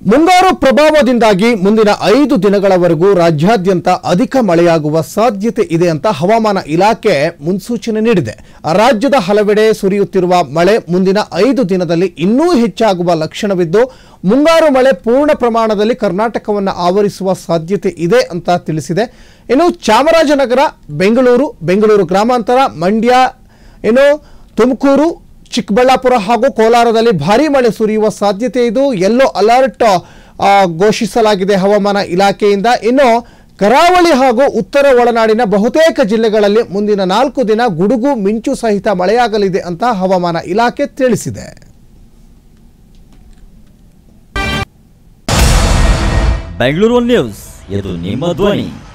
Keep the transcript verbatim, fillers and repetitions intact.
ಮುಂಗಾರು ಪ್ರಭಾವದಿಂದಾಗಿ ಮುಂದಿನ ಐದು ದಿನಗಳವರೆಗೂ ರಾಜ್ಯಾದ್ಯಂತ ಅಧಿಕ ಮಳೆಯಾಗುವ ಸಾಧ್ಯತೆ ಇದೆ ಅಂತ ಹವಾಮಾನ ಇಲಾಖೆ ಮುನ್ಸೂಚನೆ ನೀಡಿದೆ. ರಾಜ್ಯದ ಹಲವೆಡೆ ಸುರಿಯುತ್ತಿರುವ ಮಳೆ ಮುಂದಿನ ಐದು ದಿನದಲ್ಲಿ ಇನ್ನೂ ಹೆಚ್ಚಾಗುವ ಲಕ್ಷಣವಿದ್ದು ಮುಂಗಾರು ಮಳೆ ಪೂರ್ಣ ಪ್ರಮಾಣದಲ್ಲಿ ಕರ್ನಾಟಕವನ್ನು ಆವರಿಸುವ ಸಾಧ್ಯತೆ ಇದೆ ಅಂತ ತಿಳಿಸಿದೆ. ಇನ್ನು ಚಾಮರಾಜನಗರ, ಬೆಂಗಳೂರು, ಬೆಂಗಳೂರು ಗ್ರಾಮಾಂತರ, ಮಂಡ್ಯ, ಇನ್ನು ತುಮಕೂರು, ಚಿಕ್ಕಬಳ್ಳಾಪುರ ಹಾಗೂ ಕೋಲಾರದಲ್ಲಿ ಭಾರೀ ಮಳೆ ಸುರಿಯುವ ಸಾಧ್ಯತೆ ಇದು. ಯೆಲ್ಲೋ ಅಲರ್ಟ್ ಘೋಷಿಸಲಾಗಿದೆ ಹವಾಮಾನ ಇಲಾಖೆಯಿಂದ. ಇನ್ನು ಕರಾವಳಿ ಹಾಗೂ ಉತ್ತರ ಒಳನಾಡಿನ ಬಹುತೇಕ ಜಿಲ್ಲೆಗಳಲ್ಲಿ ಮುಂದಿನ ನಾಲ್ಕು ದಿನ ಗುಡುಗು ಮಿಂಚು ಸಹಿತ ಮಳೆಯಾಗಲಿದೆ ಅಂತ ಹವಾಮಾನ ಇಲಾಖೆ ತಿಳಿಸಿದೆ. ಬೆಂಗಳೂರು ನ್ಯೂಸ್, ಇದು ನಿಮ್ಮ ಧ್ವನಿ.